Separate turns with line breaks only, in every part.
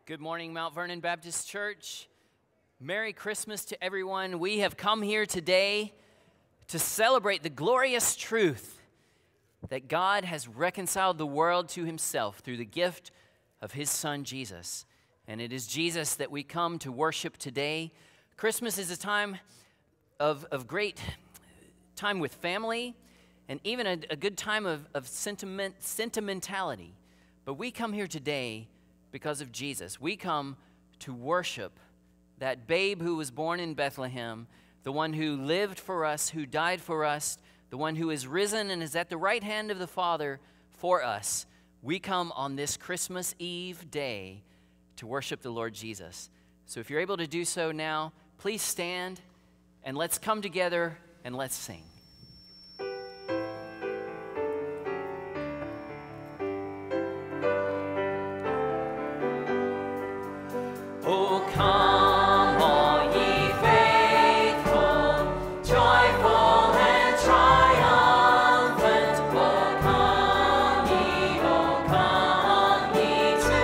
Good morning, Mount Vernon Baptist Church. Merry Christmas to everyone. We have come here today to celebrate the glorious truth that God has reconciled the world to himself through the gift of his Son, Jesus. And it is Jesus that we come to worship today. Christmas is a time of great time with family and even a good time of sentimentality. But we come here today because of Jesus. We come to worship that babe who was born in Bethlehem, the one who lived for us, who died for us, the one who is risen and is at the right hand of the Father for us. We come on this Christmas Eve day to worship the Lord Jesus. So if you're able to do so now, please stand and let's come together and let's sing. Oh, come, all ye faithful, joyful and triumphant. Oh, come ye to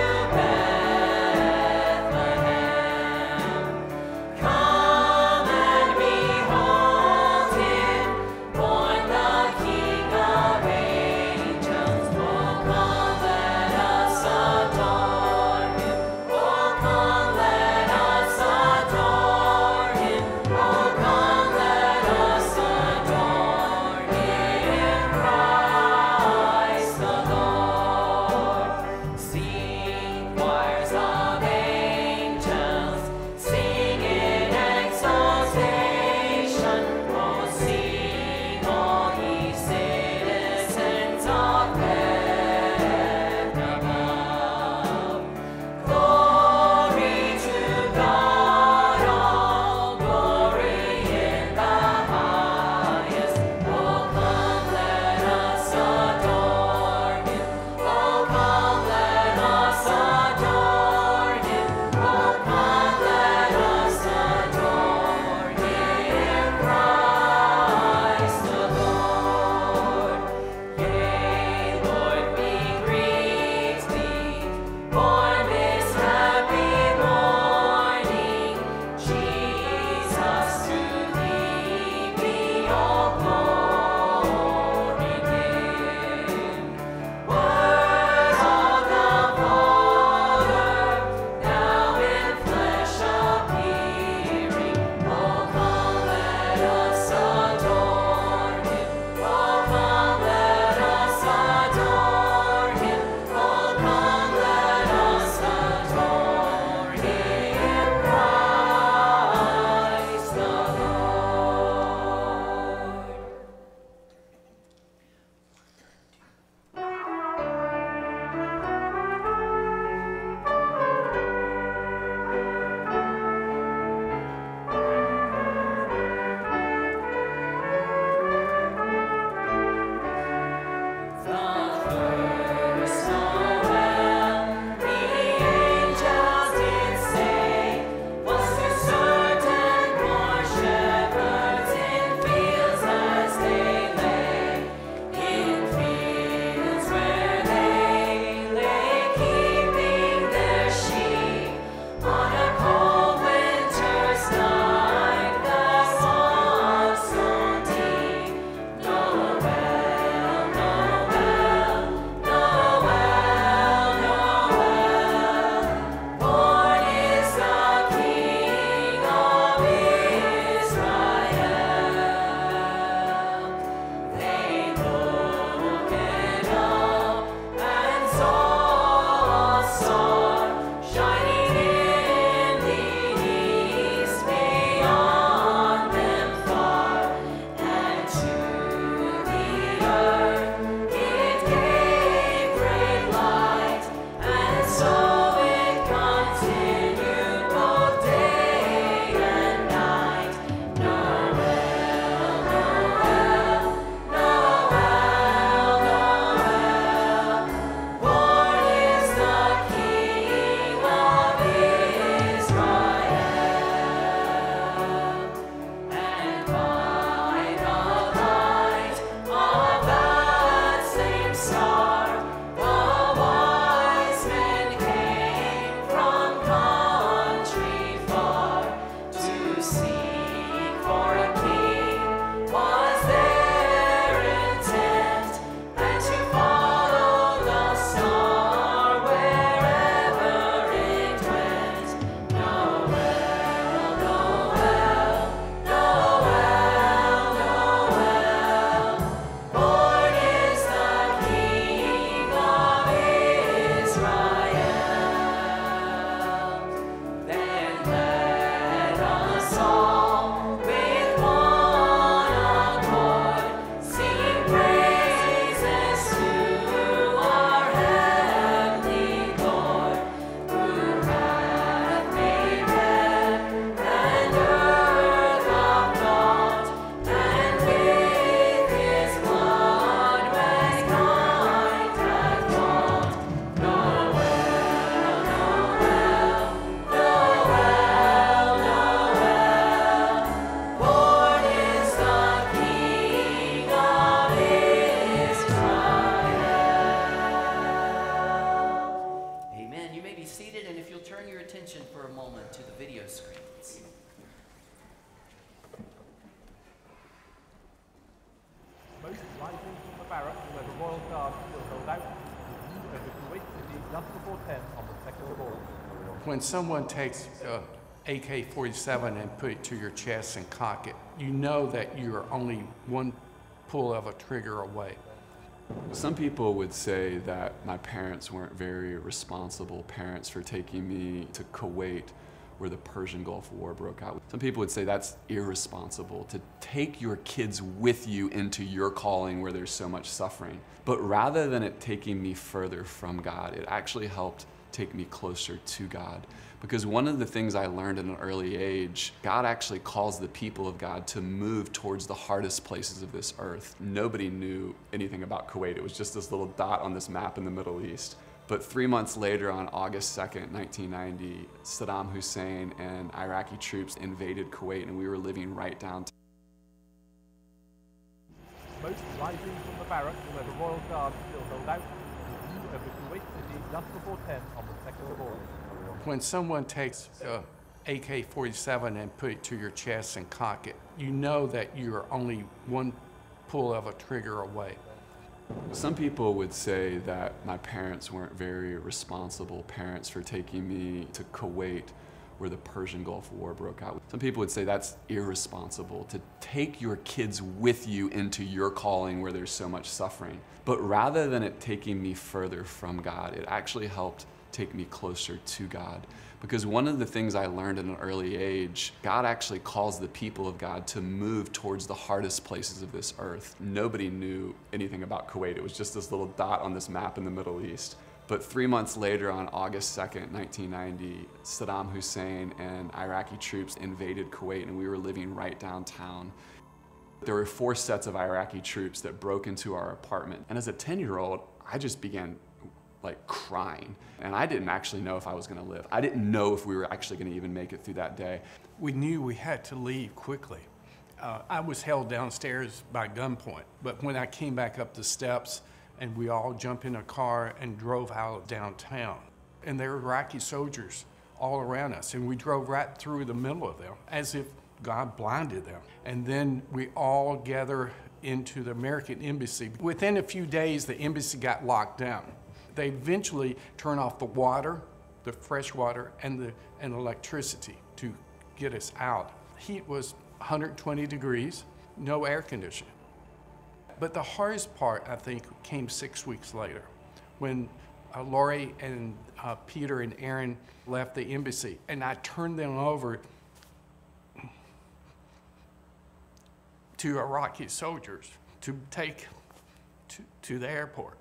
Bethlehem. Come and behold him, turn your attention for a moment to the video screens.
Most rising from the barracks where the Royal Guard will hold out over Kuwait City just before 10 on the 2nd of August.
When someone takes AK-47 and put it to your chest and cock it, you know that you are only one pull of a trigger away.
Some people would say that my parents weren't very responsible parents for taking me to Kuwait where the Persian Gulf War broke out. Some people would say that's irresponsible to take your kids with you into your calling where there's so much suffering. But rather than it taking me further from God, it actually helped take me closer to God. Because one of the things I learned at an early age, God actually calls the people of God to move towards the hardest places of this earth. Nobody knew anything about Kuwait. It was just this little dot on this map in the Middle East. But 3 months later, on August 2nd, 1990, Saddam Hussein and Iraqi troops invaded Kuwait, and we were living right downtown.
Most rising from the barracks where the Royal Guard still hold out over Kuwait City just before 10 on the 2nd of August.
When someone takes AK-47 and put it to your chest and cock it, you know that you are only one pull of a trigger away.
Some people would say that my parents weren't very responsible parents for taking me to Kuwait where the Persian Gulf War broke out. Some people would say that's irresponsible to take your kids with you into your calling where there's so much suffering. But rather than it taking me further from God, it actually helped take me closer to God. Because one of the things I learned at an early age, God actually calls the people of God to move towards the hardest places of this earth. Nobody knew anything about Kuwait. It was just this little dot on this map in the Middle East. But 3 months later, on August 2nd, 1990, Saddam Hussein and Iraqi troops invaded Kuwait, and we were living right downtown. There were 4 sets of Iraqi troops that broke into our apartment. And as a 10-year-old, I just began crying. And I didn't actually know if I was gonna live. I didn't know if we were actually gonna even make it through that day.
We knew we had to leave quickly. I was held downstairs by gunpoint, but when I came back up the steps and we all jumped in a car and drove out of downtown, and there were Iraqi soldiers all around us, and we drove right through the middle of them as if God blinded them. And then we all gathered into the American embassy. Within a few days, the embassy got locked down. They eventually turned off the water, the fresh water, and electricity to get us out. Heat was 120 degrees, no air conditioning. But the hardest part, I think, came 6 weeks later when Lori and Peter and Aaron left the embassy, and I turned them over to Iraqi soldiers to take to the airport.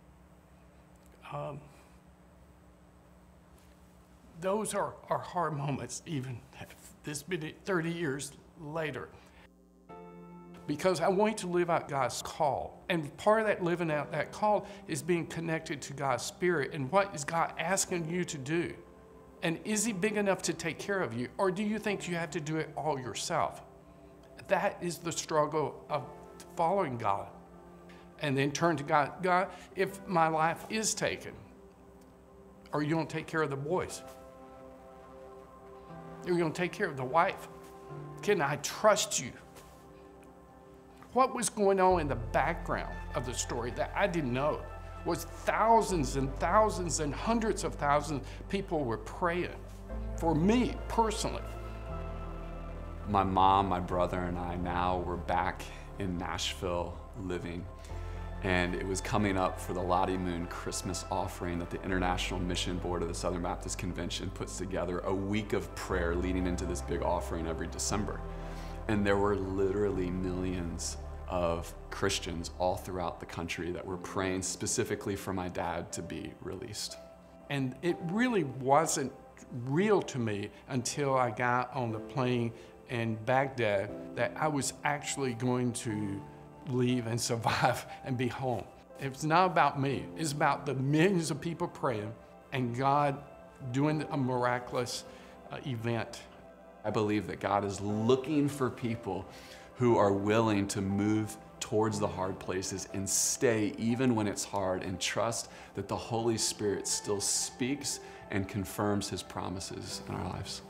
Those are hard moments, even this many 30 years later. Because I want to live out God's call. And part of that living out that call is being connected to God's Spirit. And what is God asking you to do? And is He big enough to take care of you? Or do you think you have to do it all yourself? That is the struggle of following God. And then turn to God. God, if my life is taken, are you going to take care of the boys? Are you going to take care of the wife? Can I trust you? What was going on in the background of the story that I didn't know was thousands and thousands and hundreds of thousands of people were praying for me personally.
My mom, my brother, and I now were back in Nashville living. And it was coming up for the Lottie Moon Christmas offering that the International Mission Board of the Southern Baptist Convention puts together, a week of prayer leading into this big offering every December. And there were literally millions of Christians all throughout the country that were praying specifically for my dad to be released.
And it really wasn't real to me until I got on the plane in Baghdad that I was actually going to leave and survive and be home. It's not about me. It's about the millions of people praying and God doing a miraculous event.
I believe that God is looking for people who are willing to move towards the hard places and stay even when it's hard and trust that the Holy Spirit still speaks and confirms his promises in our lives.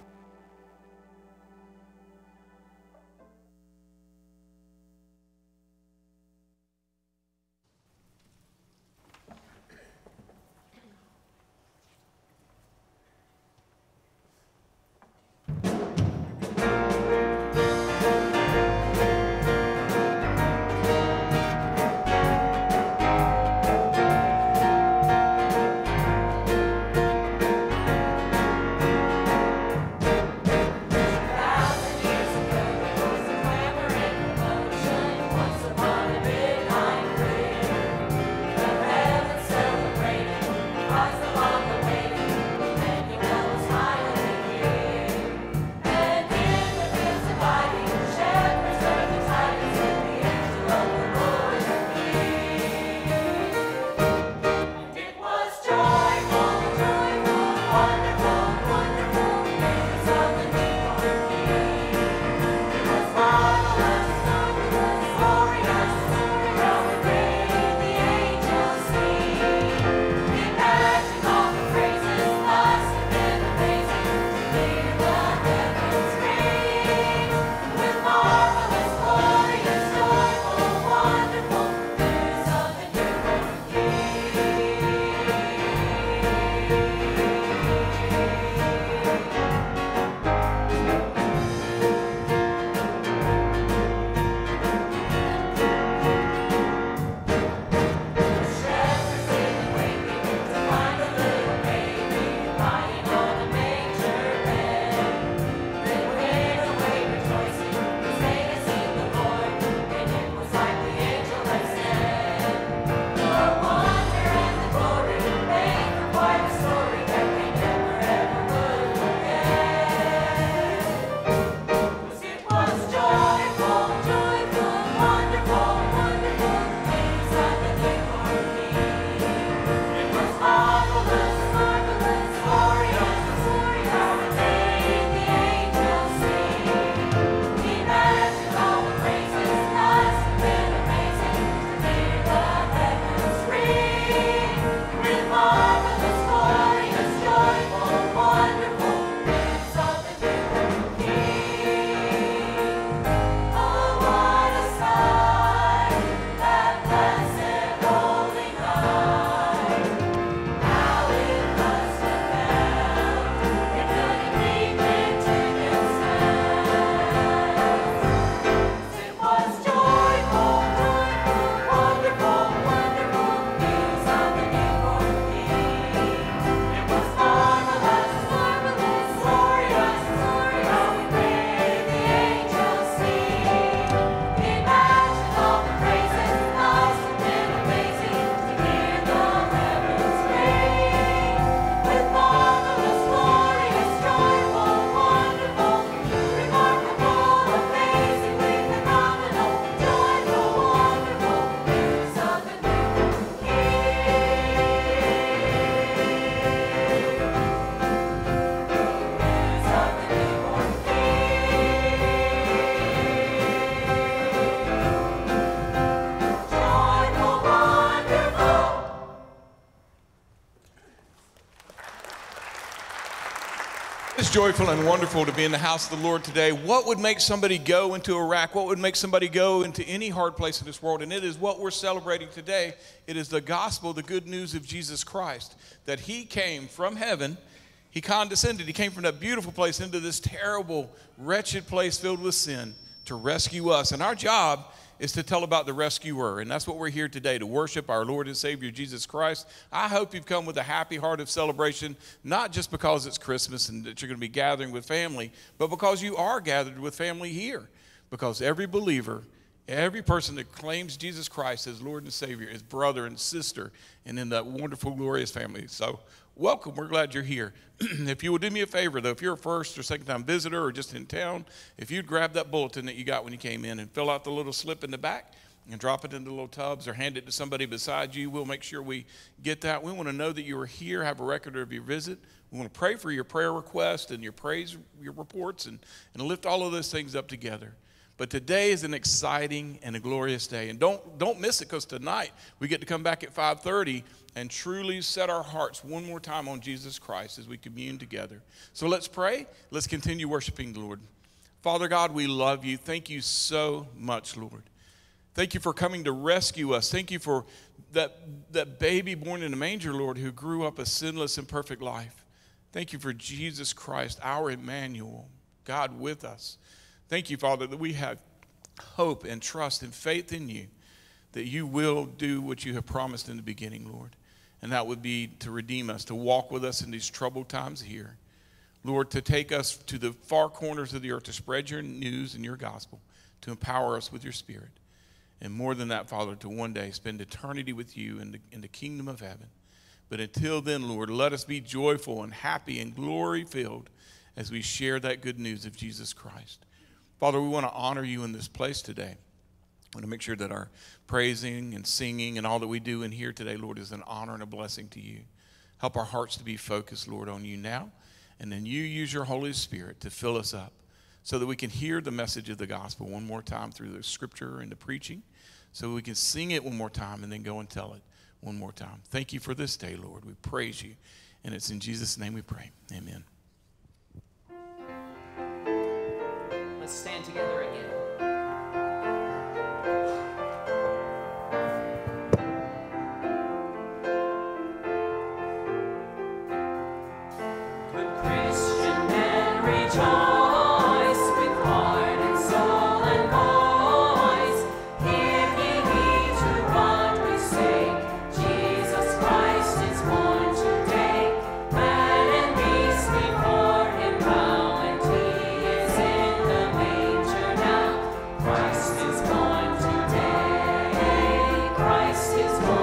It's joyful and wonderful to be in the house of the Lord today. What would make somebody go into Iraq? What would make somebody go into any hard place in this world? And it is what we're celebrating today. It is the gospel, the good news of Jesus Christ, that he came from heaven. He condescended. He came from that beautiful place into this terrible, wretched place filled with sin to rescue us. And our job is to tell about the rescuer. And that's what we're here today, to worship our Lord and Savior, Jesus Christ. I hope you've come with a happy heart of celebration, not just because it's Christmas and that you're going to be gathering with family, but because you are gathered with family here. Because every believer, every person that claims Jesus Christ as Lord and Savior is brother and sister and in that wonderful, glorious family. So welcome. We're glad you're here. If you would do me a favor, though, if you're a first or second time visitor or just in town, if you'd grab that bulletin that you got when you came in and fill out the little slip in the back and drop it into the little tubs or hand it to somebody beside you, we'll make sure we get that. We want to know that you are here, have a record of your visit. We want to pray for your prayer requests and your praise, your reports, and lift all of those things up together. But today is an exciting and a glorious day. And don't miss it, because tonight we get to come back at 5:30 and truly set our hearts one more time on Jesus Christ as we commune together. So let's pray. Let's continue worshiping the Lord. Father God, we love you. Thank you so much, Lord. Thank you for coming to rescue us. Thank you for that baby born in a manger, Lord, who grew up a sinless and perfect life. Thank you for Jesus Christ, our Emmanuel, God with us. Thank you, Father, that we have hope and trust and faith in you, that you will do what you have promised in the beginning, Lord. And that would be to redeem us, to walk with us in these troubled times here. Lord, to take us to the far corners of the earth, to spread your news and your gospel, to empower us with your Spirit. And more than that, Father, to one day spend eternity with you in the kingdom of heaven. But until then, Lord, let us be joyful and happy and glory-filled as we share that good news of Jesus Christ. Father, we want to honor you in this place today. I want to make sure that our praising and singing and all that we do in here today, Lord, is an honor and a blessing to you. Help our hearts to be focused, Lord, on you now. And then you use your Holy Spirit to fill us up so that we can hear the message of the gospel one more time through the scripture and the preaching, so we can sing it one more time and then go and tell it one more time. Thank you for this day, Lord. We praise you. And it's in Jesus' name we pray. Amen.
Let's stand together again.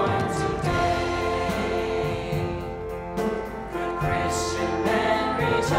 Rejoice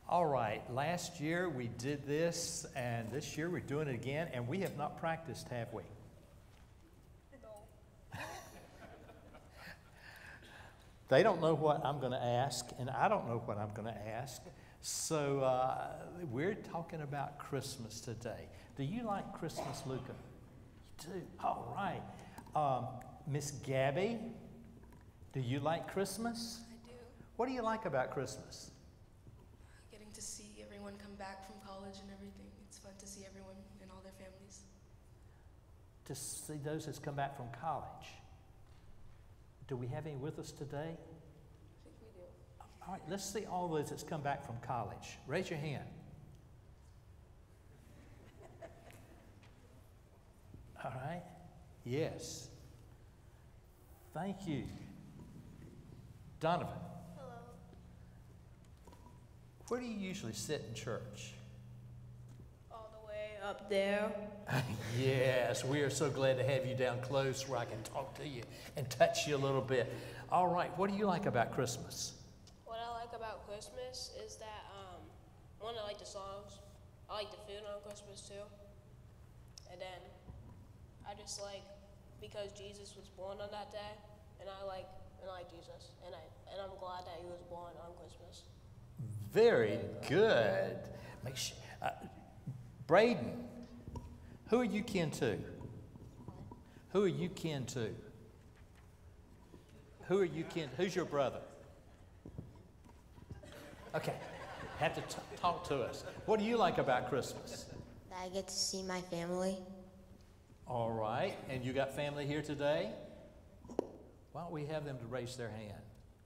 All right, last year we did this, and this year we're doing it again, and we have not practiced, have we?
No.
They don't know what I'm going to ask, and I don't know what I'm going to ask. So we're talking about Christmas today. Do you like Christmas, Luca? You do? All right. Miss Gabby, do you like Christmas?
I do.
What do you like about Christmas?
Getting to see everyone come back from college and everything. It's fun to see everyone and all their families.
To see those that's come back from college. Do we have any with us today?
I think we do.
All right, let's see all those that's come back from college. Raise your hand. All right. Yes. Thank you. Donovan.
Hello.
Where do you usually sit in church?
All the way up there.
Yes, we are so glad to have you down close where I can talk to you and touch you a little bit. All right, what do you like about Christmas?
What I like about Christmas is that, one, I like the songs. I like the food on Christmas too. And then I just like, because Jesus was born on that day, and I like Jesus, and I'm glad that he was born on Christmas.
Very good. Make sure, Braden, who are you kin to? Who are you kin to? Who are you kin? Who's your brother? Okay, have to talk to us. What do you like about Christmas?
That I get to see my family.
All right, and you got family here today? Why don't we have them to raise their hand?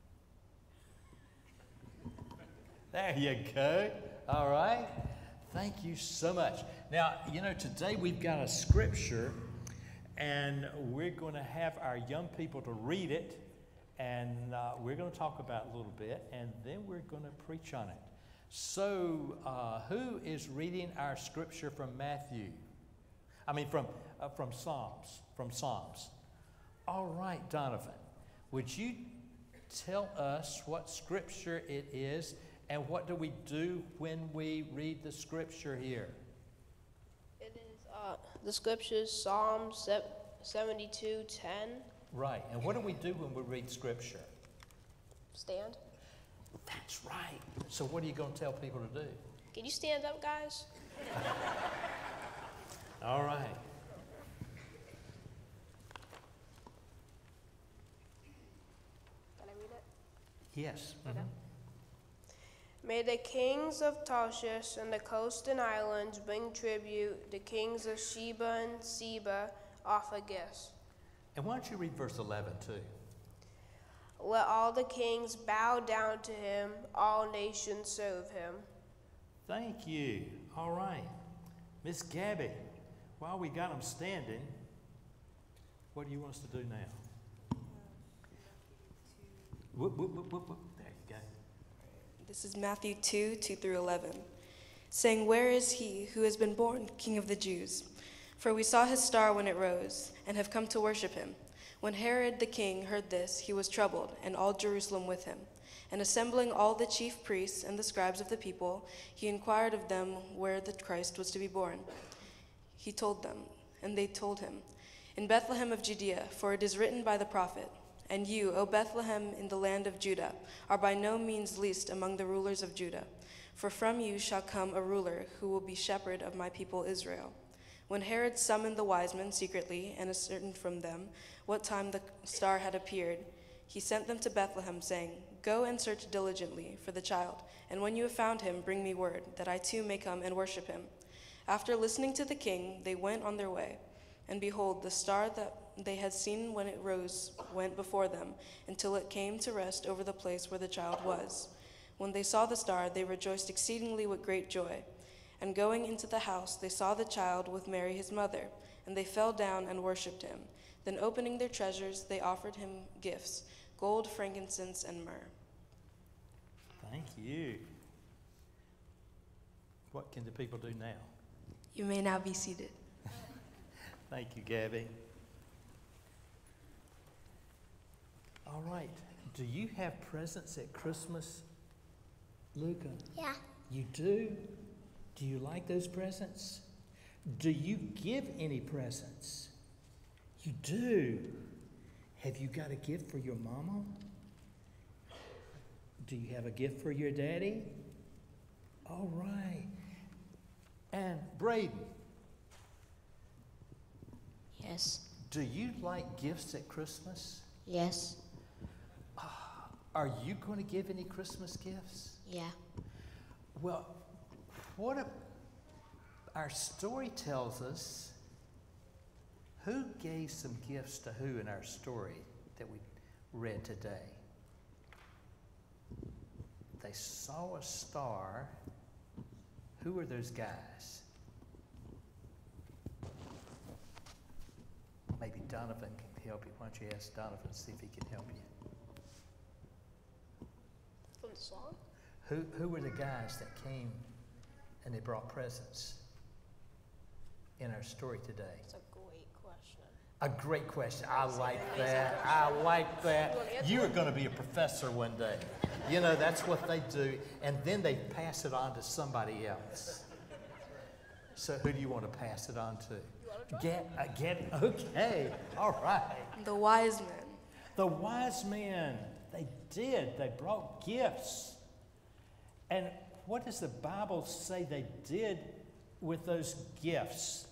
There you go. All right. Thank you so much. Now, you know, today we've got a scripture, and we're going to have our young people to read it, and we're going to talk about it a little bit, and then we're going to preach on it. So, who is reading our scripture from Matthew? I mean, from Psalms. From Psalms. All right, Donovan, would you tell us what scripture it is, and what do we do when we read the scripture here?
It is, the scriptures, Psalm 72:10.
Right, and what do we do when we read scripture?
Stand.
That's right. So what are you going to tell people to do?
Can you stand up, guys?
All right.
Can I read it?
Yes.
Okay. May the kings of Tarshish and the coast and islands bring tribute. The kings of Sheba and Seba offer gifts.
And why don't you read verse 11 too?
Let all the kings bow down to him. All nations serve him.
Thank you. All right. Miss Gabby, while we got them standing, what do you want us to do now? Whoop, whoop, whoop, whoop, whoop. There you go.
This is Matthew 2:2 through 11, saying, "Where is he who has been born King of the Jews? For we saw his star when it rose, and have come to worship him. When Herod the king heard this, he was troubled, and all Jerusalem with him. And assembling all the chief priests and the scribes of the people, he inquired of them where the Christ was to be born. He told them, and they told him, In Bethlehem of Judea, for it is written by the prophet, And you, O Bethlehem in the land of Judah, are by no means least among the rulers of Judah. For from you shall come a ruler who will be shepherd of my people Israel. When Herod summoned the wise men secretly and ascertained from them what time the star had appeared, he sent them to Bethlehem, saying, Go and search diligently for the child, and when you have found him, bring me word, that I too may come and worship him. After listening to the king, they went on their way. And behold, the star that they had seen when it rose went before them, until it came to rest over the place where the child was. When they saw the star, they rejoiced exceedingly with great joy. And going into the house, they saw the child with Mary his mother, and they fell down and worshipped him. Then opening their treasures, they offered him gifts, gold, frankincense, and myrrh.
Thank you. What can the people do now?
You may now be seated.
Thank you, Gabby. All right. Do you have presents at Christmas, Luca?
Yeah.
You do? Do you like those presents? Do you give any presents? You do. Have you got a gift for your mama? Do you have a gift for your daddy? All right. And Braden,
Yes.
do you like gifts at Christmas?
Yes.
Are you going to give any Christmas gifts?
Yeah.
Well, our story tells us who gave some gifts to who in our story that we read today. They saw a star. Who are those guys? Maybe Donovan can help you. Why don't you ask Donovan, see if he can help you?
From the song?
Who were the guys that came and they brought presents in our story today?
It's a great question.
A great question. I like that. I like that. You are going to be a professor one day. You know, that's what they do. And then they pass it on to somebody else. So who do you want to pass it on to? Get it. Okay. All right.
The wise men.
The wise men, they did. They brought gifts. And what does the Bible say they did with those gifts?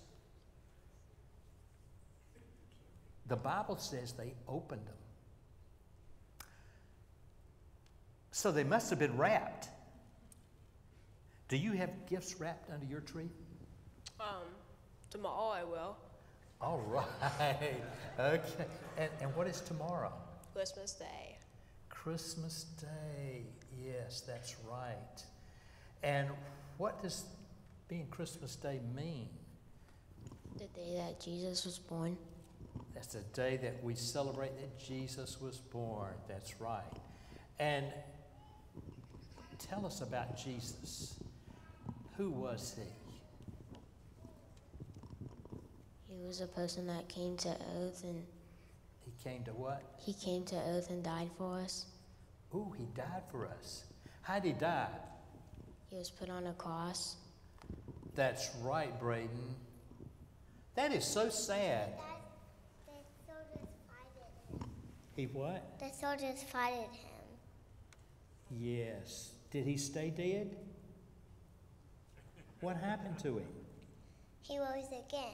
The Bible says they opened them. So they must have been wrapped. Do you have gifts wrapped under your tree?
Tomorrow I will.
All right. Okay. And what is tomorrow?
Christmas Day.
Christmas Day. Yes, that's right. And what does being Christmas Day mean?
The day that Jesus was born.
That's the day that we celebrate that Jesus was born. That's right. And tell us about Jesus. Who was he?
He was a person that came to earth, and
He came to what?
he came to earth and died for us.
Ooh, he died for us. How'd he die?
He was put on a cross.
That's right, Braden. That is so sad.
The soldiers fighted him.
He what?
The soldiers fighted him.
Yes. Did he stay dead? What happened to him?
He rose again.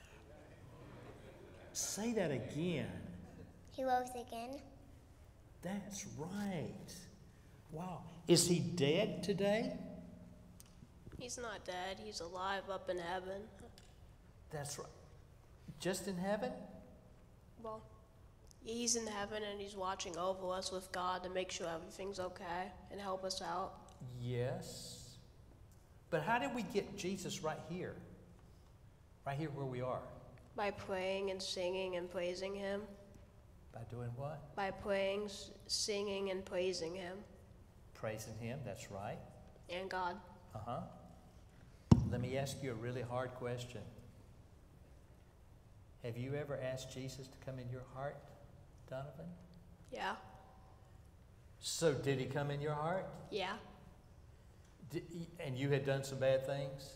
Say that again.
He rose again.
That's right. Wow. Is he dead today?
He's not dead. He's alive up in heaven.
That's right. Just in heaven?
Well, he's in heaven and he's watching over us with God to make sure everything's okay and help us out.
Yes. But how did we get Jesus right here? Right here where we are?
By praying and singing and praising him.
By doing what?
By praying, singing, and praising him.
Praising him, that's right.
And God.
Uh-huh. Let me ask you a really hard question. Have you ever asked Jesus to come in your heart, Donovan?
Yeah.
So did he come in your heart?
Yeah.
And you had done some bad things?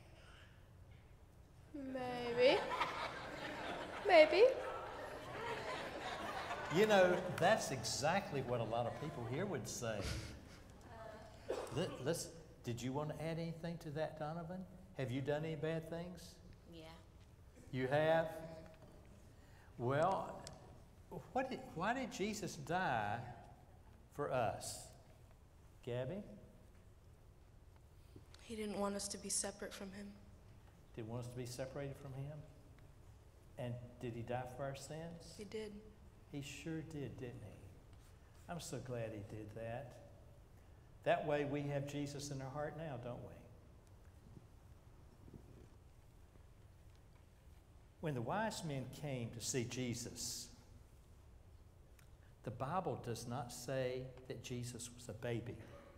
Maybe. Maybe.
You know, that's exactly what a lot of people here would say. Did you want to add anything to that, Donovan? Have you done any bad things?
Yeah.
You have? Well, why did Jesus die for us? Gabby?
He didn't want us to be separate from him.
Did he want us to be separated from him? And did he die for our sins?
He did.
He sure did, didn't he? I'm so glad he did that. That way we have Jesus in our heart now, don't we? When the wise men came to see Jesus, the Bible does not say that Jesus was a baby.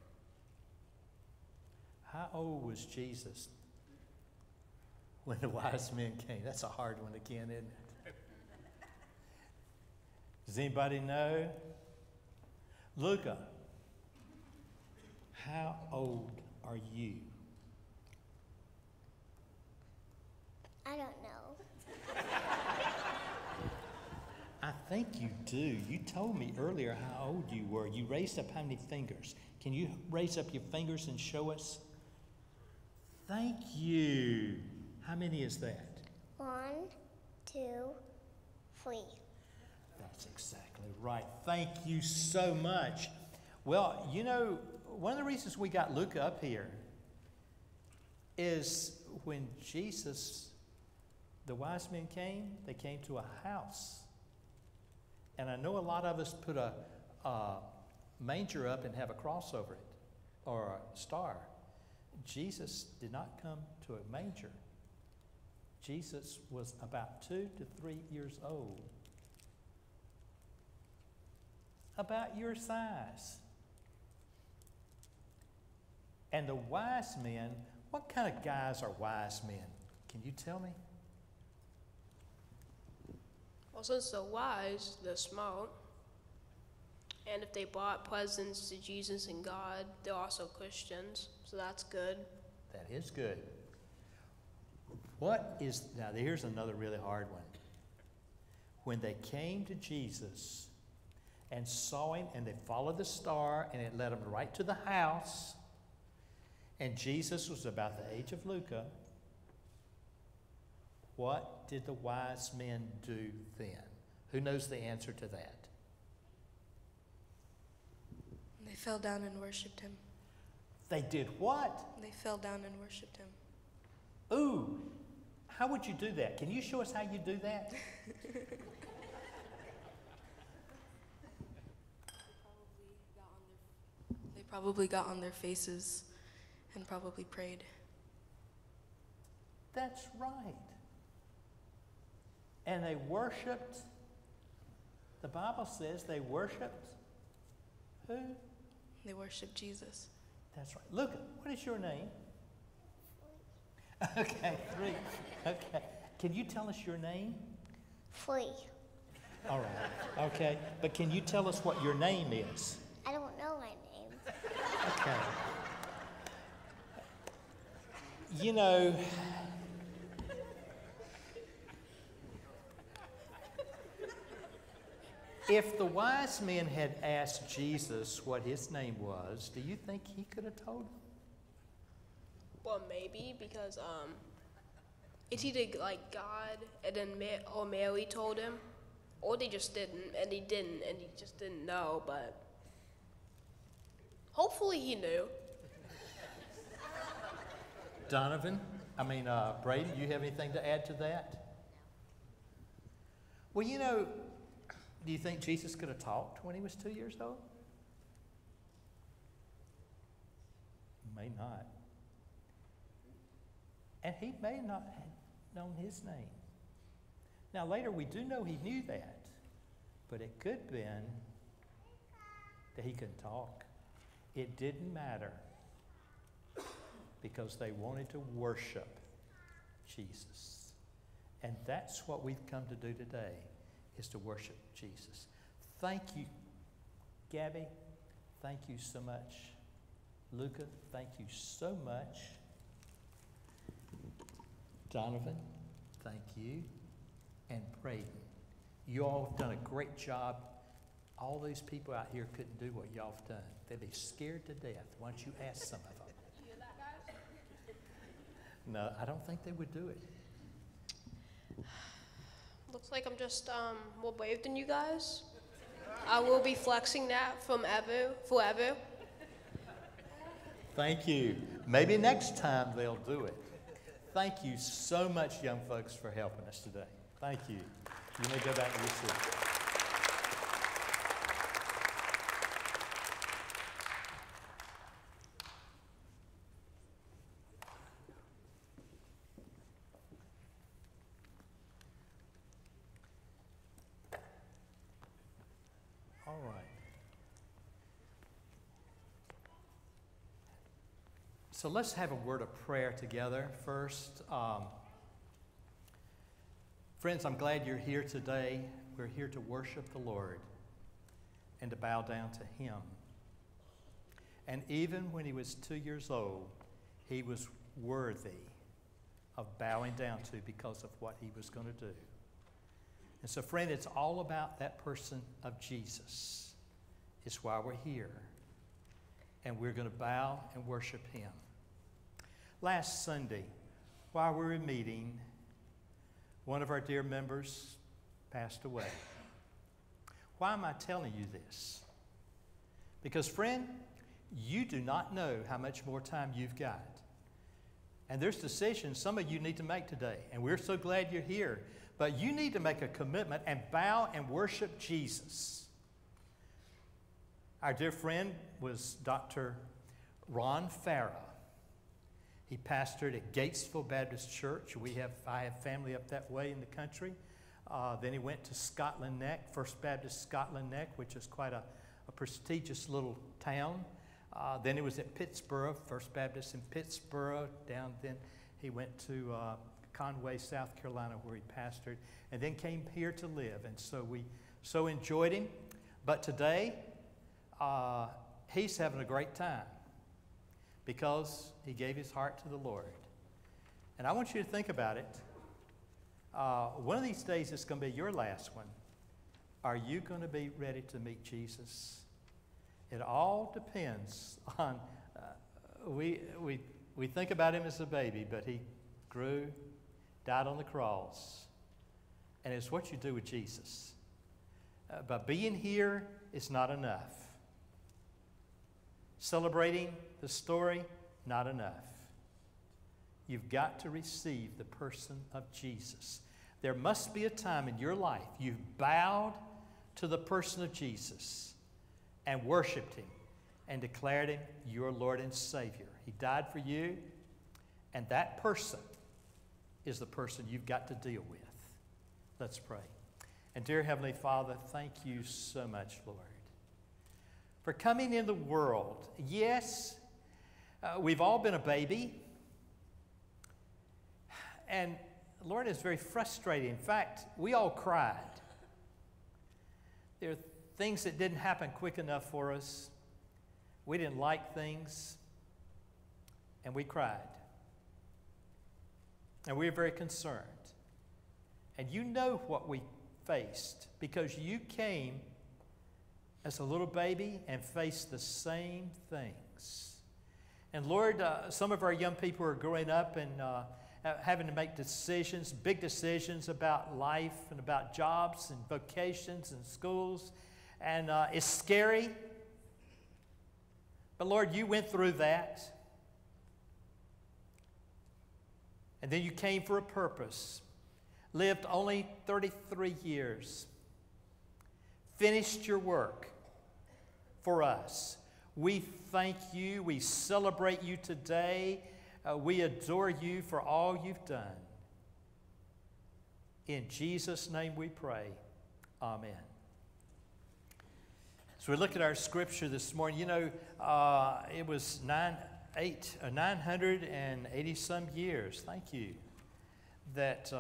How old was Jesus when the wise men came? That's a hard one again, isn't it? Does anybody know? Luca, how old are you?
I don't know.
I think you do. You told me earlier how old you were. You raised up how many fingers? Can you raise up your fingers and show us? Thank you. How many is that?
1, 2, 3.
That's exactly right. Thank you so much. Well, you know, one of the reasons we got Luca up here is when Jesus, the wise men came, they came to a house. And I know a lot of us put a manger up and have a cross over it, or a star. Jesus did not come to a manger. Jesus was about 2 to 3 years old. About your size. And the wise men, what kind of guys are wise men? Can you tell me?
Well, since they're wise, they're smart. And if they brought presents to Jesus and God, they're also Christians. So that's good.
That is good. Now here's another really hard one. When they came to Jesus and saw him, and they followed the star, and it led them right to the house, and Jesus was about the age of Luca, what did the wise men do then? Who knows the answer to that?
They fell down and worshipped him.
They did what?
They fell down and worshipped him.
Ooh, how would you do that? Can you show us how you do that?
They probably got on their faces and probably prayed.
That's right. And they worshiped, the Bible says they worshiped who?
They worshiped Jesus.
That's right. Luca, what is your name? Okay, 3. Okay. Can you tell us your name?
3.
All right. Okay. But can you tell us what your name is?
I don't know my name.
Okay. You know, if the wise men had asked Jesus what his name was, do you think he could have told them?
Well, maybe, because it's either like God and then or Mary told him, or they just didn't, and he just didn't know, but hopefully he knew.
Brady, you have anything to add to that? Well, you know, do you think Jesus could have talked when he was 2 years old? May not. And he may not have known his name. Now, later we do know he knew that, but it could have been that he couldn't talk. It didn't matter because they wanted to worship Jesus. And that's what we've come to do today, is to worship Jesus. Thank you, Gabby. Thank you so much. Luca, thank you so much. Donovan, thank you. And Braden, you all have done a great job. All these people out here couldn't do what y'all have done. They'd be scared to death. Why don't you ask some of them?
You hear that, guys?
No, I don't think they would do it.
Looks like I'm just more brave than you guys. I will be flexing that forever.
Thank you. Maybe next time they'll do it. Thank you so much, young folks, for helping us today. Thank you. You may go back to your seat. All right. So let's have a word of prayer together first. Friends, I'm glad you're here today. We're here to worship the Lord and to bow down to Him. And even when he was 2 years old, he was worthy of bowing down to because of what he was going to do. And so, friend, it's all about that person of Jesus. It's why we're here. And we're going to bow and worship him. Last Sunday, while we were meeting, one of our dear members passed away. Why am I telling you this? Because, friend, you do not know how much more time you've got. And there's decisions some of you need to make today. And we're so glad you're here. But you need to make a commitment and bow and worship Jesus. Our dear friend was Dr. Ron Farah. He pastored at Gatesville Baptist Church. I have family up that way in the country. Then he went to Scotland Neck, First Baptist Scotland Neck, which is quite a prestigious little town. Then he was at Pittsburgh, First Baptist in Pittsburgh. Then he went to Conway, South Carolina, where he pastored, and then came here to live. And so we so enjoyed him. But today, he's having a great time because he gave his heart to the Lord. And I want you to think about it. One of these days, it's going to be your last one. Are you going to be ready to meet Jesus? It all depends on, we think about him as a baby, but he grew, died on the cross. And it's what you do with Jesus. But being here is not enough. Celebrating the story, not enough. You've got to receive the person of Jesus. There must be a time in your life you've bowed to the person of Jesus and worshiped him and declared him your Lord and Savior. He died for you, and that person is the person you've got to deal with. Let's pray. And dear Heavenly Father, thank you so much, Lord, for coming in the world. Yes, we've all been a baby. And Lord, it's very frustrating. In fact, we all cried. There are things that didn't happen quick enough for us. We didn't like things, and we cried. And we were very concerned. And you know what we faced because you came as a little baby and faced the same things. And Lord, some of our young people are growing up and having to make decisions, big decisions about life and about jobs and vocations and schools. And it's scary. But Lord, you went through that. And then you came for a purpose. Lived only 33 years. Finished your work for us. We thank you. We celebrate you today. We adore you for all you've done. In Jesus' name we pray. Amen. So we look at our scripture this morning. You know, it was 980 some years, thank you, that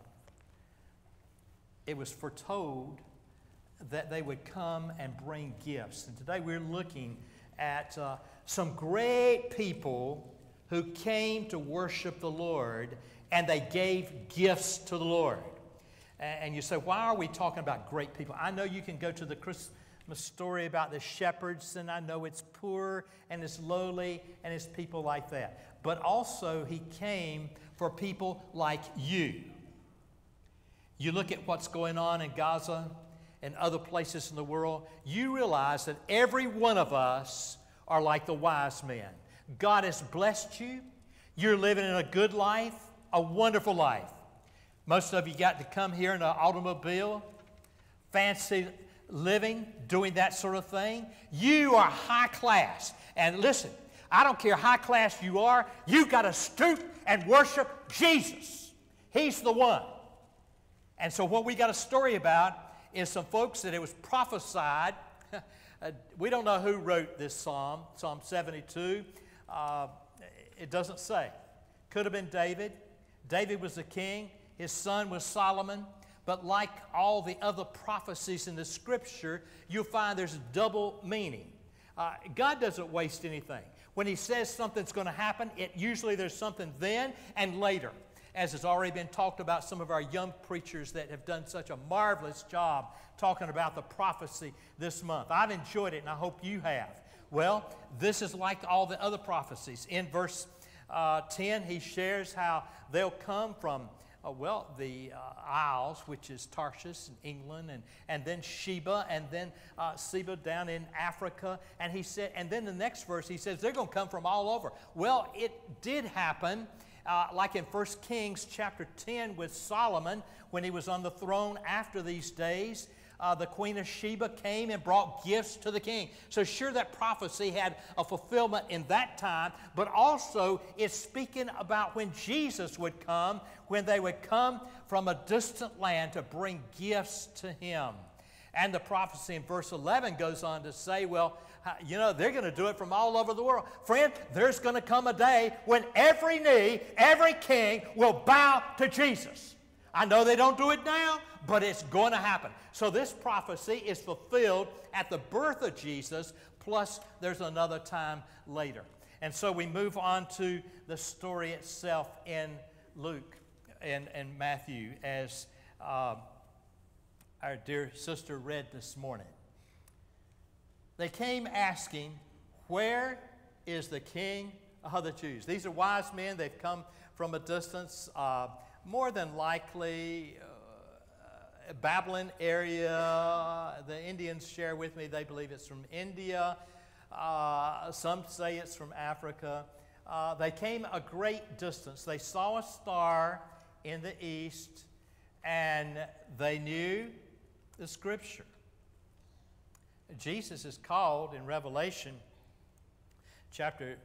it was foretold that they would come and bring gifts. And today we're looking at some great people who came to worship the Lord, and they gave gifts to the Lord. And you say, why are we talking about great people? I know you can go to the Christmas story about the shepherds, and I know it's poor and it's lowly and it's people like that. But also he came for people like you. You look at what's going on in Gaza and other places in the world, you realize that every one of us are like the wise men. God has blessed you. You're living in a good life, a wonderful life. Most of you got to come here in an automobile, fancy living, doing that sort of thing. You are high class. And listen, I don't care how class you are, you've got to stoop and worship Jesus. He's the one. And so what we got a story about is some folks that it was prophesied. We don't know who wrote this psalm, Psalm 72. It doesn't say. Could have been David. David was the king. His son was Solomon. But like all the other prophecies in the Scripture, you'll find there's a double meaning. God doesn't waste anything. When He says something's going to happen, usually there's something then and later. As has already been talked about, some of our young preachers that have done such a marvelous job talking about the prophecy this month. I've enjoyed it, and I hope you have. Well, this is like all the other prophecies. In verse 10, he shares how they'll come from, the Isles, which is Tarshish in England, and then Sheba, and then Seba down in Africa. And he said, and then the next verse, he says they're going to come from all over. Well, it did happen. Like in 1 Kings chapter 10 with Solomon, when he was on the throne after these days, the Queen of Sheba came and brought gifts to the king. So sure, that prophecy had a fulfillment in that time, but also it's speaking about when Jesus would come, when they would come from a distant land to bring gifts to Him. And the prophecy in verse 11 goes on to say, well, they're going to do it from all over the world. Friend, there's going to come a day when every knee, every king will bow to Jesus. I know they don't do it now, but it's going to happen. So this prophecy is fulfilled at the birth of Jesus, plus there's another time later. And so we move on to the story itself in Luke and Matthew, as our dear sister read this morning. They came asking, "Where is the King of the Jews?" These are wise men. They've come from a distance, more than likely Babylon area. The Indians share with me they believe it's from India. Some say it's from Africa. They came a great distance. They saw a star in the east, and they knew the Scripture. Jesus is called in Revelation chapter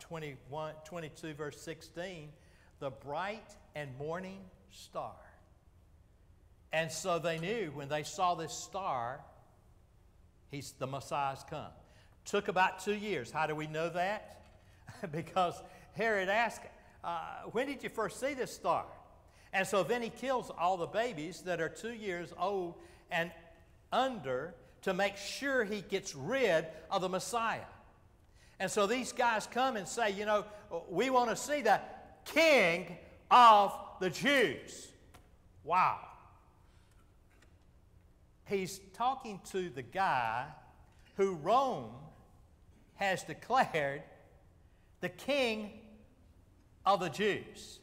22, verse 16, the bright and morning star. And so they knew when they saw this star, the Messiah's come. Took about 2 years. How do we know that? Because Herod asked, when did you first see this star? And so then he kills all the babies that are 2 years old and under, to make sure he gets rid of the Messiah. And so these guys come and say, we want to see the King of the Jews. Wow. He's talking to the guy who Rome has declared the King of the Jews.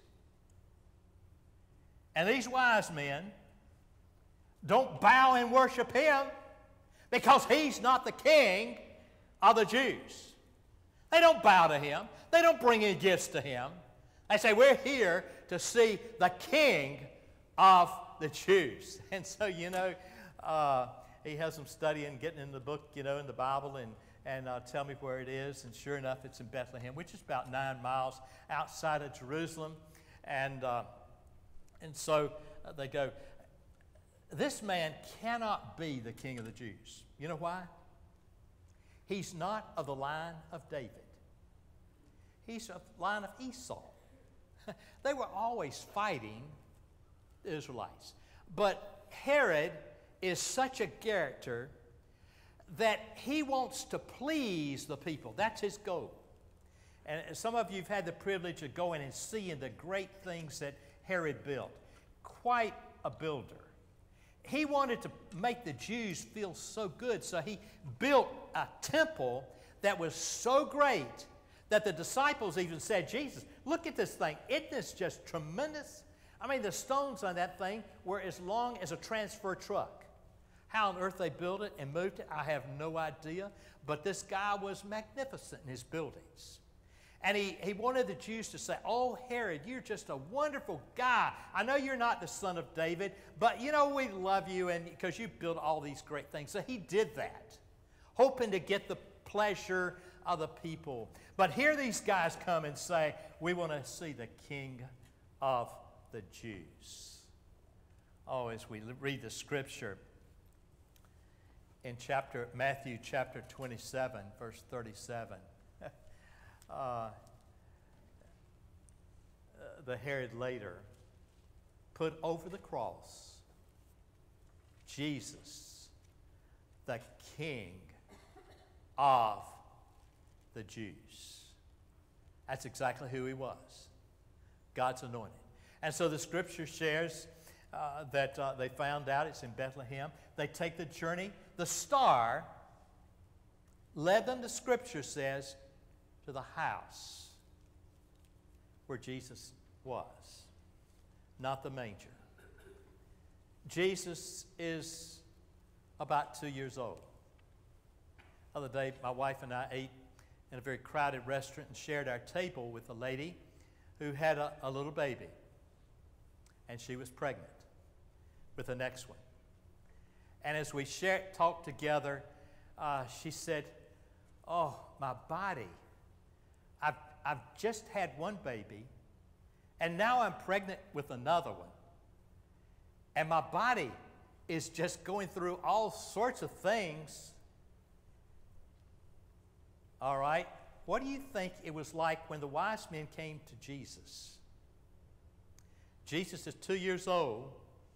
And these wise men don't bow and worship him, because he's not the King of the Jews. They don't bow to him. They don't bring any gifts to him. They say, we're here to see the King of the Jews. And so, he has them studying, getting in the book, in the Bible, and tell me where it is. And sure enough, it's in Bethlehem, which is about 9 miles outside of Jerusalem. And so they go, this man cannot be the King of the Jews. You know why? He's not of the line of David. He's of the line of Esau. They were always fighting the Israelites. But Herod is such a character that he wants to please the people. That's his goal. And some of you have had the privilege of going and seeing the great things that Herod built. Quite a builder. He wanted to make the Jews feel so good, so he built a temple that was so great that the disciples even said, Jesus, look at this thing. Isn't this just tremendous? I mean, the stones on that thing were as long as a transfer truck. How on earth they built it and moved it, I have no idea. But this guy was magnificent in his buildings. And he wanted the Jews to say, oh, Herod, you're just a wonderful guy. I know you're not the son of David, but we love you because you built all these great things. So he did that, hoping to get the pleasure of the people. But here these guys come and say, we want to see the King of the Jews. Oh, as we read the Scripture in Matthew chapter 27, verse 37. The Herod later put over the cross Jesus, the King of the Jews. That's exactly who he was, God's anointed. And so the scripture shares that they found out it's in Bethlehem. They take the journey. The star led them, the scripture says, to the house where Jesus was, not the manger. Jesus is about 2 years old. The other day, my wife and I ate in a very crowded restaurant and shared our table with a lady who had a little baby. And she was pregnant with the next one. And as we talked together, she said, "Oh, my body. I've just had one baby, and now I'm pregnant with another one. And my body is just going through all sorts of things." All right? What do you think it was like when the wise men came to Jesus? Jesus is 2 years old.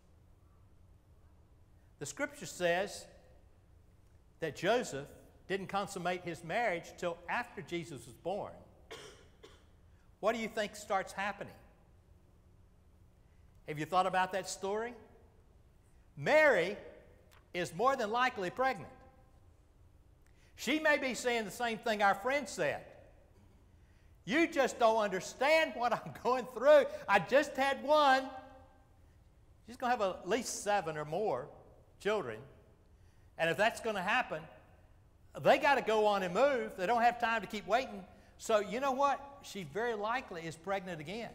The scripture says that Joseph didn't consummate his marriage till after Jesus was born. What do you think starts happening? Have you thought about that story? Mary is more than likely pregnant. She may be saying the same thing our friend said. "You just don't understand what I'm going through. I just had one." She's going to have at least 7 or more children. And if that's going to happen, they got to go on and move. They don't have time to keep waiting. So you know what? She very likely is pregnant again.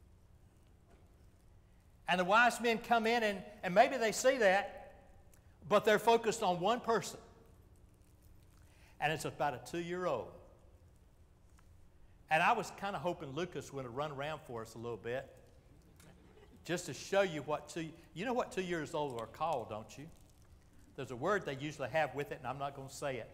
And the wise men come in, and maybe they see that, but they're focused on one person. And it's about a 2-year-old. And I was kind of hoping Lucas would have run around for us a little bit, just to show you you know what 2 years old are called, don't you? There's a word they usually have with it, and I'm not going to say it.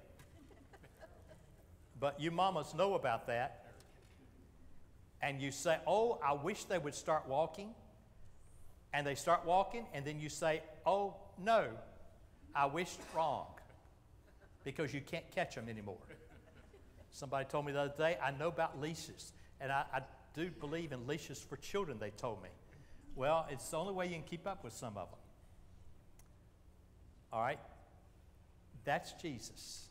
But you mamas know about that. And you say, "Oh, I wish they would start walking." And they start walking, and then you say, "Oh, no, I wish wrong," because you can't catch them anymore. Somebody told me the other day, I know about leashes, and I do believe in leashes for children, they told me. Well, it's the only way you can keep up with some of them. All right? That's Jesus.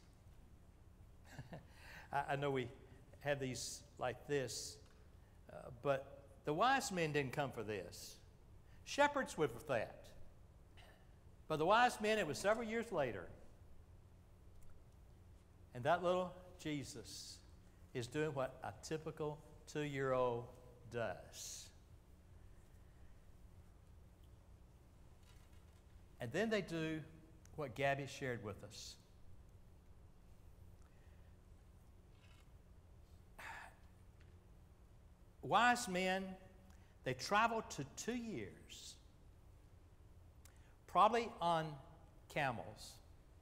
I know we have these like this, but the wise men didn't come for this. Shepherds were for that. But the wise men, it was several years later. And that little Jesus is doing what a typical 2-year-old does. And then they do what Gabby shared with us. Wise men, they traveled to 2 years, probably on camels.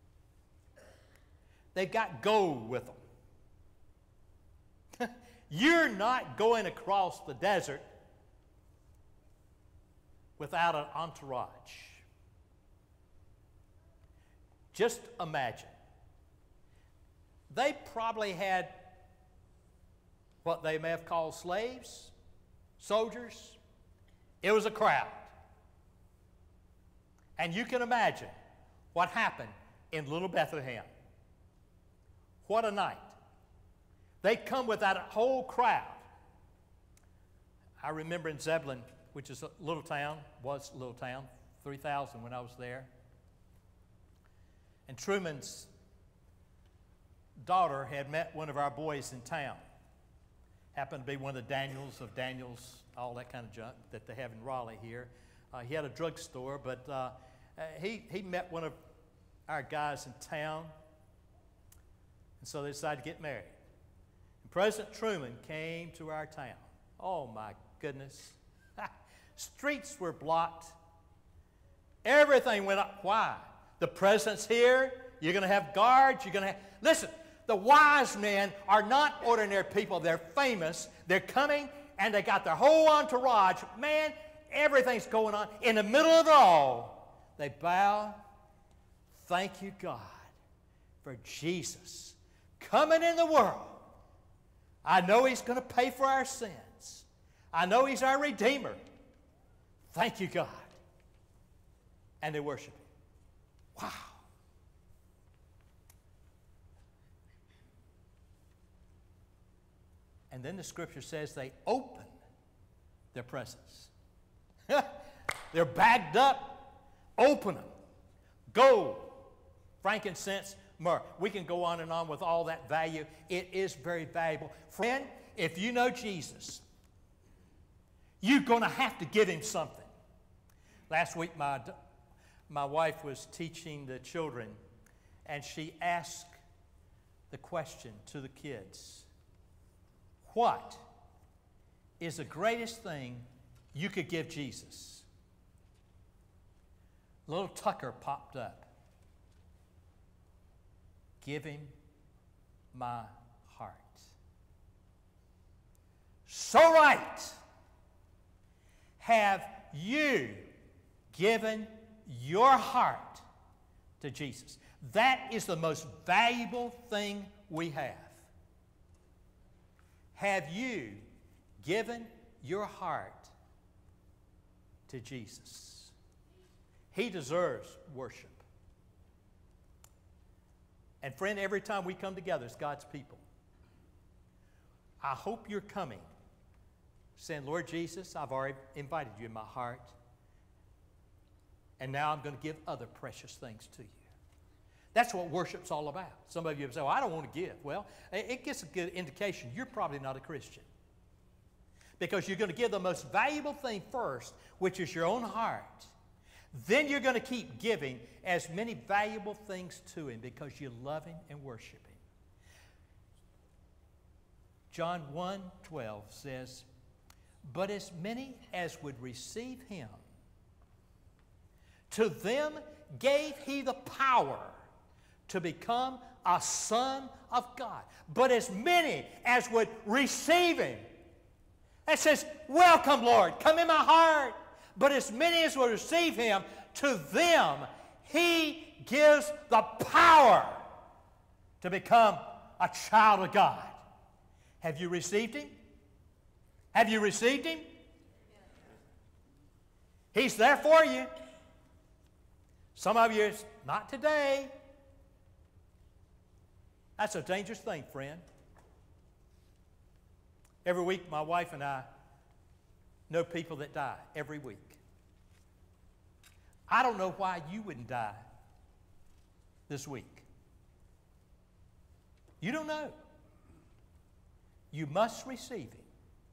They've got gold with them. You're not going across the desert without an entourage. Just imagine. They probably had what they may have called slaves, soldiers. It was a crowd. And you can imagine what happened in little Bethlehem. What a night. They come with that whole crowd. I remember in Zebulon, which is a little town, 3,000 when I was there. And Truman's daughter had met one of our boys in town. Happened to be one of the Daniels, all that kind of junk that they have in Raleigh here. He had a drugstore, but he met one of our guys in town, and so they decided to get married. And President Truman came to our town. Oh, my goodness. Streets were blocked. Everything went up. Why? The president's here. You're going to have guards. You're going to have... Listen, the wise men are not ordinary people. They're famous. They're coming, and they got their whole entourage. Man, everything's going on. In the middle of it all, they bow. Thank you, God, for Jesus coming in the world I know He's going to pay for our sins. I know He's our Redeemer. Thank you, God. And they worship Him. Wow. And then the Scripture says they open their presents. They're bagged up. Open them. Gold, frankincense, myrrh. We can go on and on with all that value. It is very valuable. Friend, if you know Jesus, you're going to have to give Him something. Last week, my wife was teaching the children, and she asked the question to the kids, what is the greatest thing you could give Jesus? Little Tucker popped up. Give Him my heart. So right. Have you given your heart to Jesus? That is the most valuable thing we have. Have you given your heart to Jesus? He deserves worship. And friend, every time we come together as God's people, I hope you're coming saying, Lord Jesus, I've already invited you in my heart, and now I'm going to give other precious things to you. That's what worship's all about. Some of you say, well, I don't want to give. Well, it gets a good indication you're probably not a Christian, because you're going to give the most valuable thing first, which is your own heart. Then you're going to keep giving as many valuable things to Him because you love Him and worship Him. John 1:12 says, but as many as would receive Him, to them gave He the power to become a son of God. But as many as would receive Him. That says, welcome, Lord, come in my heart. But as many as will receive Him, to them He gives the power to become a child of God. Have you received Him? Have you received Him? He's there for you. Some of you, it's not today. That's a dangerous thing, friend. Every week, my wife and I know people that die every week. I don't know why you wouldn't die this week. You don't know. You must receive Him.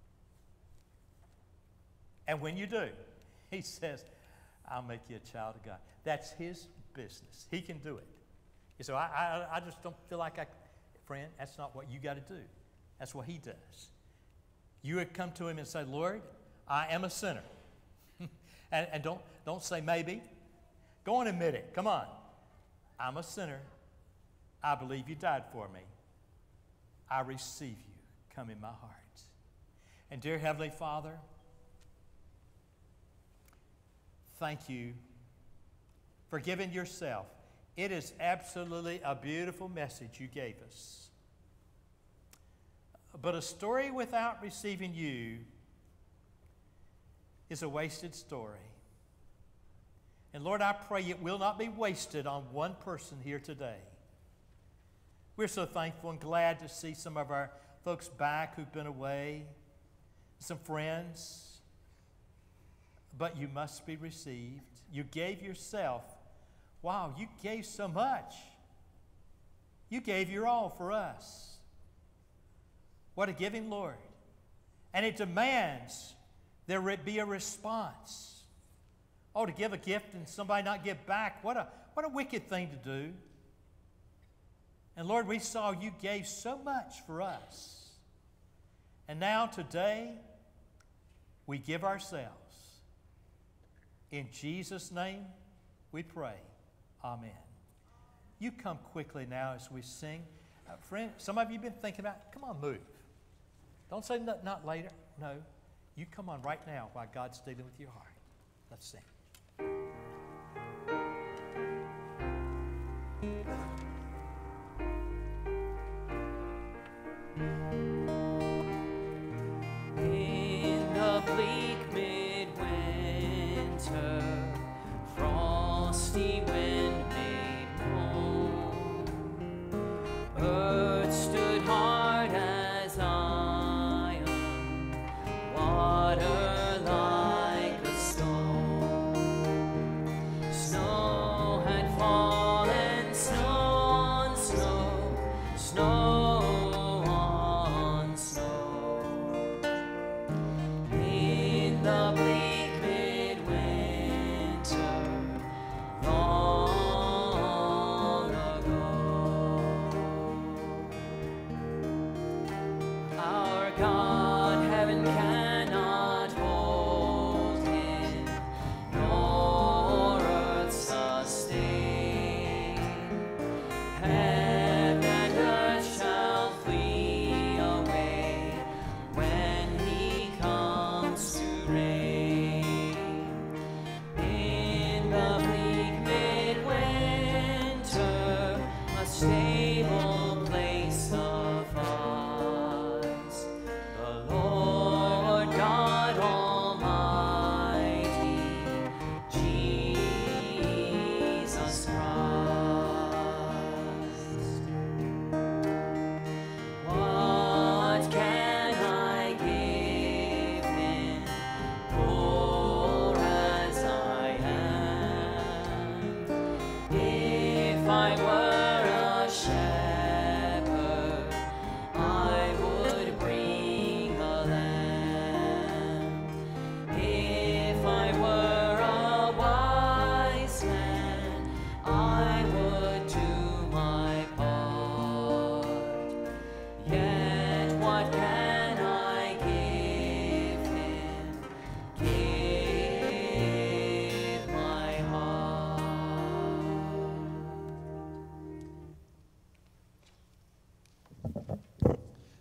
And when you do, He says, I'll make you a child of God. That's His business. He can do it. You say, I just don't feel like friend, that's not what you got to do. That's what He does. You would come to Him and say, Lord, I am a sinner. and don't say maybe. Go and admit it. Come on. I'm a sinner. I believe You died for me. I receive You. Come in my heart. And dear Heavenly Father, thank You for giving Yourself. It is absolutely a beautiful message You gave us. But a story without receiving You is a wasted story. And Lord, I pray it will not be wasted on one person here today. We're so thankful and glad to see some of our folks back who've been away, some friends. But you must be received. You gave Yourself. Wow, You gave so much. You gave Your all for us. What a giving Lord. And it demands there be a response. Oh, to give a gift and somebody not give back, what a wicked thing to do. And Lord, we saw You gave so much for us. And now today, we give ourselves. In Jesus' name, we pray. Amen. You come quickly now as we sing. Friend, some of you have been thinking about, come on, move. Don't say not later. No, you come on right now while God's dealing with your heart. Let's sing.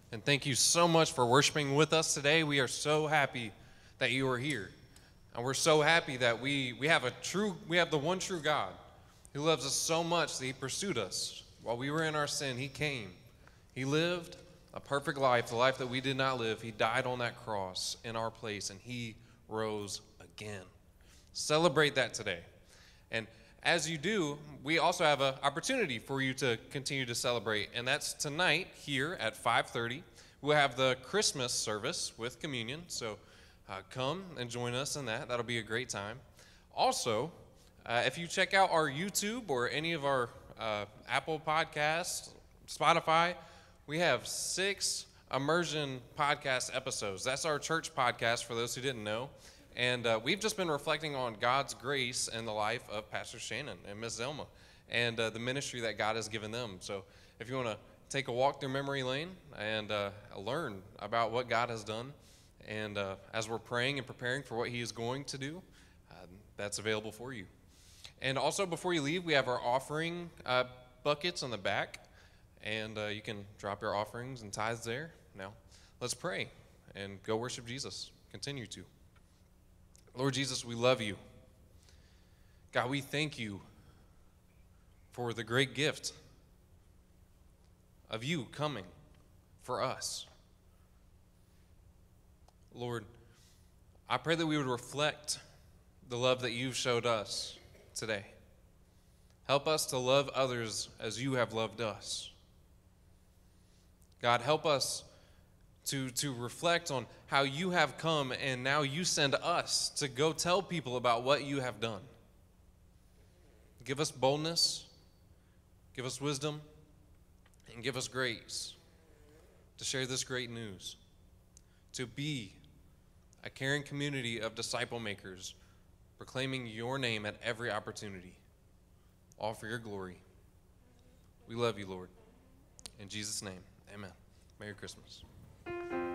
And thank you so much for worshiping with us today. We are so happy that you are here. And we're so happy that we have the one true God who loves us so much that he pursued us. While we were in our sin, he came. He lived a perfect life, the life that we did not live. He died on that cross in our place, and he rose again. Celebrate that today. And as you do, we also have an opportunity for you to continue to celebrate, and that's tonight here at 5:30. We'll have the Christmas service with communion, so come and join us in that. That'll be a great time. Also, if you check out our YouTube or any of our Apple Podcasts, Spotify, we have 6 immersion podcast episodes. That's our church podcast for those who didn't know. And we've just been reflecting on God's grace in the life of Pastor Shannon and Miss Zelma and the ministry that God has given them. So if you want to take a walk through memory lane and learn about what God has done, and as we're praying and preparing for what he is going to do, that's available for you. And also before you leave, we have our offering buckets on the back, and you can drop your offerings and tithes there. Now, let's pray and go worship Jesus. Continue to. Lord Jesus, we love you. God, we thank you for the great gift of you coming for us. Lord, I pray that we would reflect the love that you've showed us today. Help us to love others as you have loved us. God, help us to reflect on how you have come and now you send us to go tell people about what you have done. Give us boldness, give us wisdom, and give us grace to share this great news, to be a caring community of disciple makers, proclaiming your name at every opportunity, all for your glory. We love you, Lord. In Jesus' name, amen. Merry Christmas.